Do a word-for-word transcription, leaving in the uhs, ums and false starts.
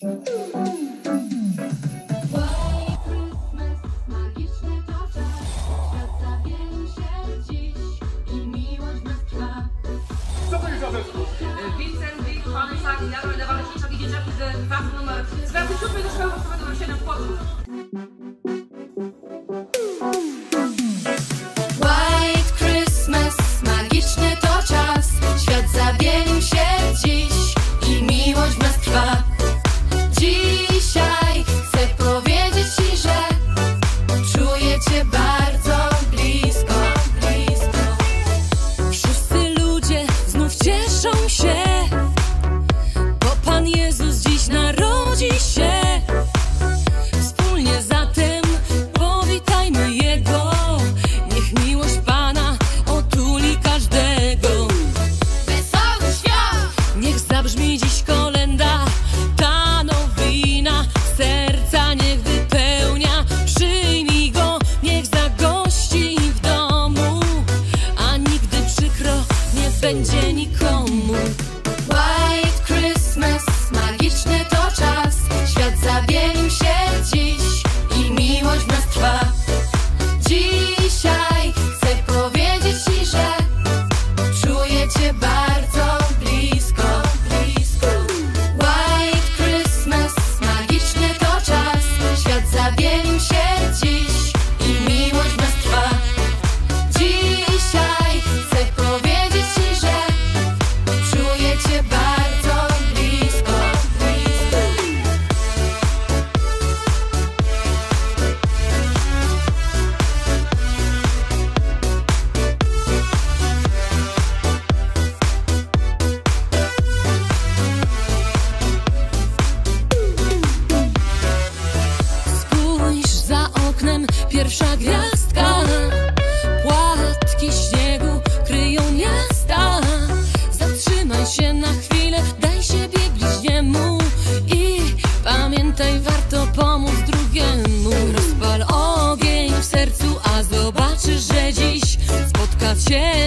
Co to jest za zespół? Vincent, Vic, Vanessa, Guillermo, Ewa, Leśnicza, widzicie, że klasy numer... Zwerty siódmy do szkoły podstawowej numer siedem w Płocku. White Christmas, magiczny to czas. Świat zabielił się dziś i miłość w nas trwa. Dzisiaj chcę powiedzieć ci, że czuję cię bardzo blisko, blisko. Wszyscy ludzie znów cieszą się, bo Pan Jezus dziś narodzi się. Wspólnie zatem powitajmy Jego. Niech miłość Pana otuli każdego. Wesoły świąt! Niech zabrzmi dziś kolenda, ta nowina serca niech wypełnia. Przyjmij Go, niech zagości w domu, a nigdy przykro nie będzie nikomu. White Christmas, magiczny to czas. Świat zabielił się dziś i miłość w nas trwa. Dzisiaj chcę powiedzieć ci, że czuję cię bardzo blisko, blisko. White Christmas, magiczny to czas. Świat zabielił się dziś i miłość w nas trwa. Dzisiaj chcę powiedzieć ci, że czuję cię bardzo blisko, blisko. Spójrz za oknem, pierwsza gwiazdka. Płatki śniegu kryją miasta. Zatrzymaj się na chwilę, daj siebie bliźniemu i pamiętaj, warto pomóc drugiemu. Rozpal ogień w sercu, a zobaczysz, że dziś spotka cię